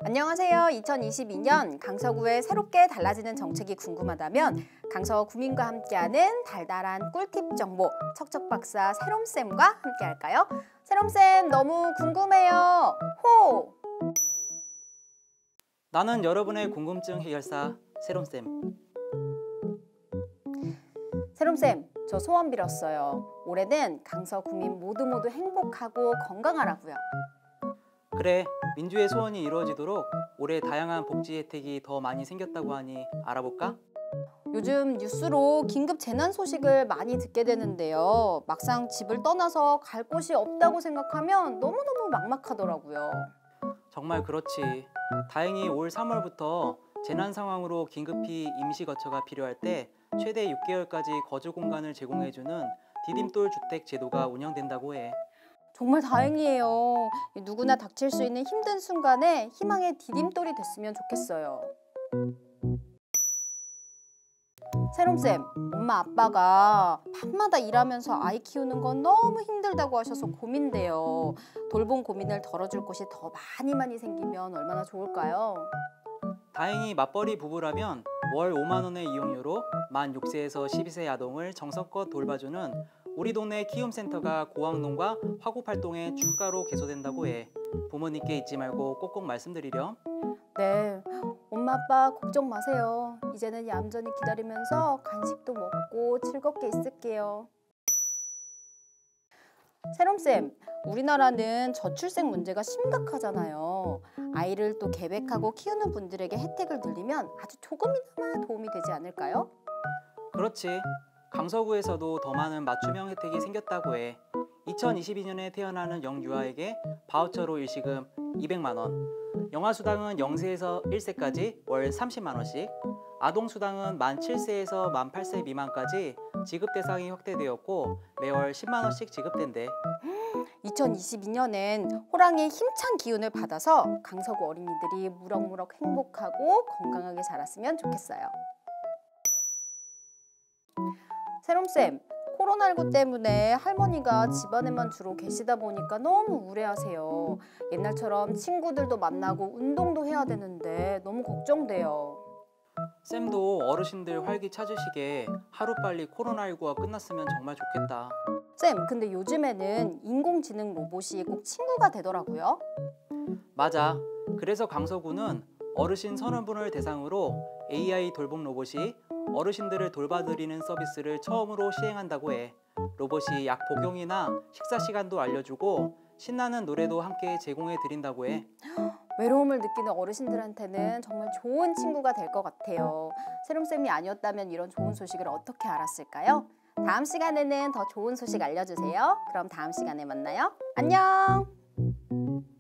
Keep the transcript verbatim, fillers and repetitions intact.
안녕하세요. 이천이십이 년 강서구의 새롭게 달라지는 정책이 궁금하다면 강서 구민과 함께하는 달달한 꿀팁 정보 척척박사 새롬쌤과 함께 할까요? 새롬쌤 너무 궁금해요. 호! 나는 여러분의 궁금증 해결사 새롬쌤. 새롬쌤, 저 소원 빌었어요. 올해는 강서 구민 모두 모두 행복하고 건강하라고요. 그래, 민주의 소원이 이루어지도록 올해 다양한 복지 혜택이 더 많이 생겼다고 하니 알아볼까? 요즘 뉴스로 긴급 재난 소식을 많이 듣게 되는데요. 막상 집을 떠나서 갈 곳이 없다고 생각하면 너무너무 막막하더라고요. 정말 그렇지. 다행히 올 삼월부터 재난 상황으로 긴급히 임시 거처가 필요할 때 최대 육 개월까지 거주 공간을 제공해주는 디딤돌 주택 제도가 운영된다고 해. 정말 다행이에요. 누구나 닥칠 수 있는 힘든 순간에 희망의 디딤돌이 됐으면 좋겠어요. 새롬쌤, 엄마 아빠가 밤마다 일하면서 아이 키우는 건 너무 힘들다고 하셔서 고민돼요. 돌봄 고민을 덜어줄 곳이 더 많이 많이 생기면 얼마나 좋을까요? 다행히 맞벌이 부부라면 월 오만 원의 이용료로 만 여섯 세에서 십이 세 아동을 정성껏 돌봐주는 우리 동네 키움센터가 고학농과 화곡팔동에 추가로 개소된다고 해. 부모님께 잊지 말고 꼭꼭 말씀드리렴. 네, 엄마 아빠 걱정 마세요. 이제는 얌전히 기다리면서 간식도 먹고 즐겁게 있을게요. 새롬쌤, 우리나라는 저출생 문제가 심각하잖아요. 아이를 또 계획하고 키우는 분들에게 혜택을 늘리면 아주 조금이나마 도움이 되지 않을까요? 그렇지. 강서구에서도 더 많은 맞춤형 혜택이 생겼다고 해. 이천이십이 년에 태어나는 영유아에게 바우처로 일시금 이백만 원, 영아수당은 영 세에서 일 세까지 월 삼십만 원씩, 아동수당은 만 칠 세에서 만 팔 세 미만까지 지급 대상이 확대되었고 매월 십만 원씩 지급된대. 이천이십이 년엔 호랑이의 힘찬 기운을 받아서 강서구 어린이들이 무럭무럭 행복하고 건강하게 자랐으면 좋겠어요. 새롬쌤, 코로나십구 때문에 할머니가 집안에만 주로 계시다 보니까 너무 우울해하세요. 옛날처럼 친구들도 만나고 운동도 해야 되는데 너무 걱정돼요. 쌤도 어르신들 활기 찾으시게 하루빨리 코로나십구가 끝났으면 정말 좋겠다. 쌤, 근데 요즘에는 인공지능 로봇이 꼭 친구가 되더라고요. 맞아. 그래서 강서구는 어르신 서른 분을 대상으로 에이아이 돌봄 로봇이 어르신들을 돌봐드리는 서비스를 처음으로 시행한다고 해. 로봇이 약 복용이나 식사 시간도 알려주고 신나는 노래도 함께 제공해드린다고 해. 외로움을 느끼는 어르신들한테는 정말 좋은 친구가 될 것 같아요. 새롬쌤이 아니었다면 이런 좋은 소식을 어떻게 알았을까요? 다음 시간에는 더 좋은 소식 알려주세요. 그럼 다음 시간에 만나요. 안녕!